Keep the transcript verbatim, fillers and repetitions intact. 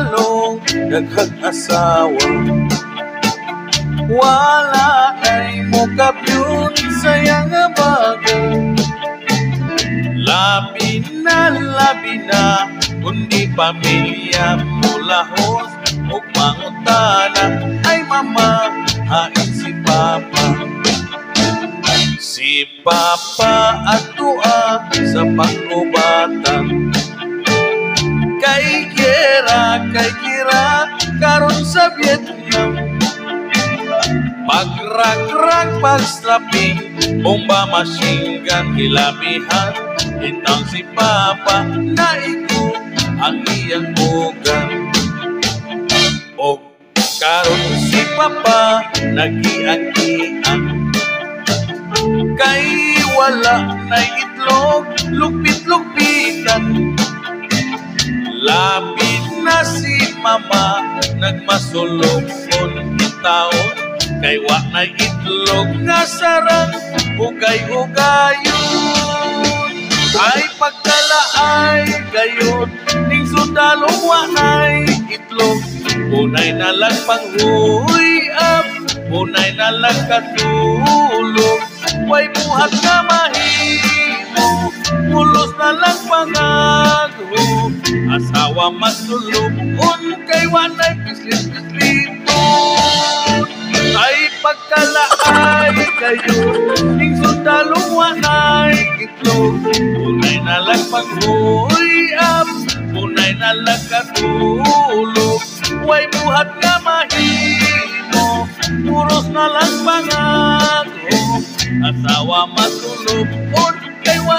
sundalong daghang asawa. Wala ay mo kapyun sayang nga bago. Labi na labi na kundi pamilya mulahos o mangutana ay mama hain si papa. Si papa atua sa pagkubatan kay kira kay kira karon sa Vietnam. Pagrak-rak pagslapping bomba machine gun kilamihan itang si papa naigo ang iyang bugan. O karon si papa nagiang-iang kay wala na itlog lupit-lupitan. Lapit na si mama nagmasulokon itaon kay wa na itlog nga sarang ugay-ugayon. Ay pagkalaay gayon ning sundalong wa na'y itlog. Punay na lang panghuyap, punay na lang katulog. Way buhat nga mahimo, pulos na lang pangagho. Asawa masulubon kay wa na'y pislit-pisliton. Ay pagkalaay kayo ning sundalong wa na'y itlog. Punay na lang panghuyap, punay na lang katulog. Way buhat nga mahimo, puros na lang pangagho. Asawa matulog on kay